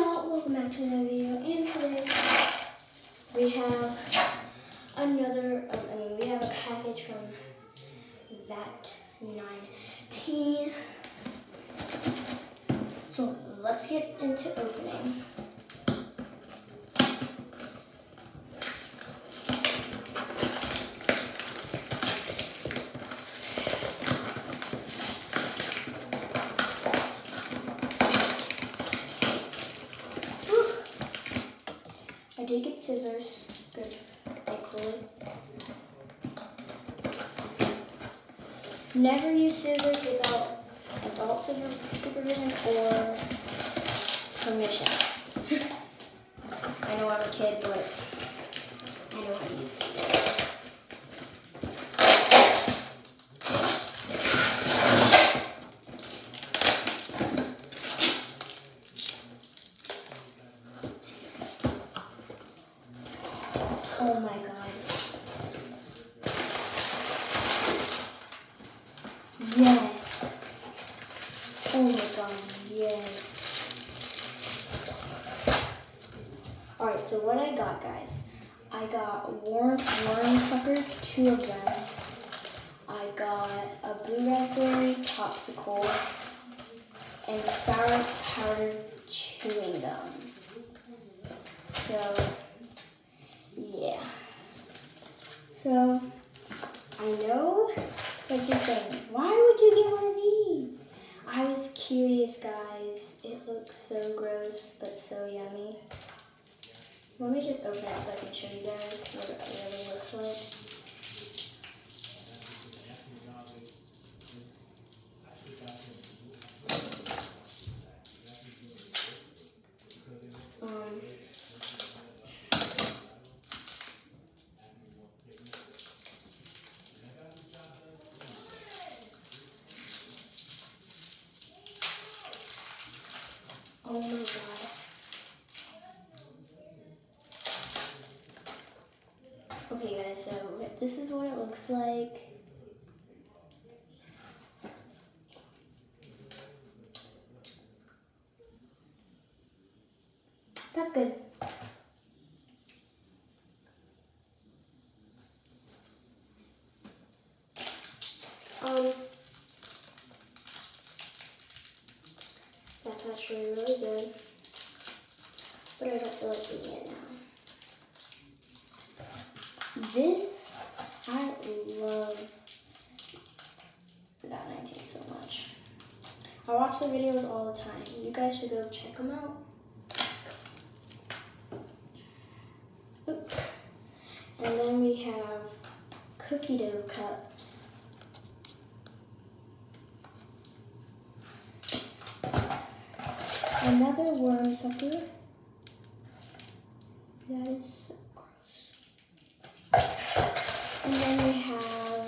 y'all, welcome back to another video, and today we have we have a package from vat19. So let's get into opening. I did get scissors, good, thankfully. Never use scissors without adult supervision or permission. I know I'm a kid, but I know how to use scissors. Oh my god. Yes. Oh my god, yes. Alright, so what I got, guys. I got worm suckers, 2 of them. I got a blue raspberry popsicle and sour powdered chewing gum. So yeah. So, I know what you're saying. Why would you get one of these? I was curious, guys. It looks so gross, but so yummy. Let me just open it so I can show you guys what it really looks like. Oh my god. Okay guys, so this is what it looks like. That's good. That's actually really good, but I don't feel like eating it now. This, I love vat19 so much. I watch the videos all the time. You guys should go check them out. Oop. And then we have cookie dough cups. Another worm sucker. That is so gross. And then we have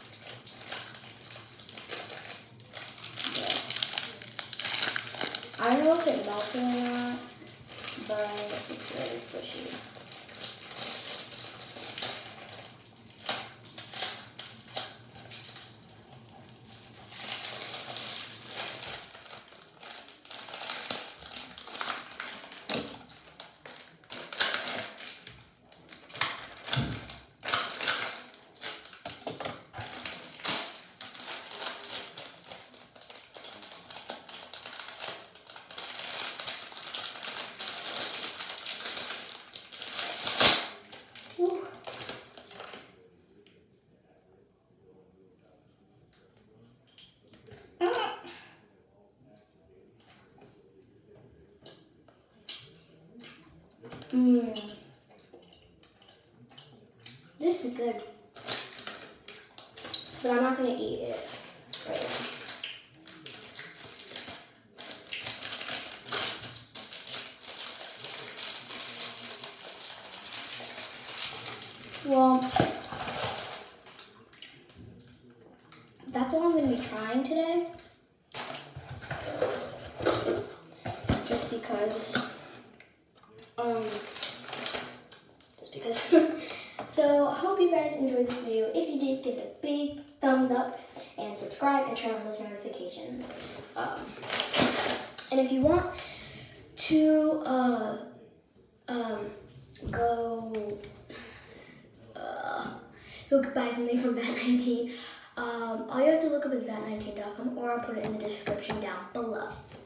this. I don't know if it melted or not, but it's really squishy. This is good, but I'm not going to eat it right now. Well, that's what I'm going to be trying today, just because. So, I hope you guys enjoyed this video. If you did, give it a big thumbs up and subscribe and turn on those notifications. And if you want to go buy something from vat19, all you have to look up is vat19.com, or I'll put it in the description down below.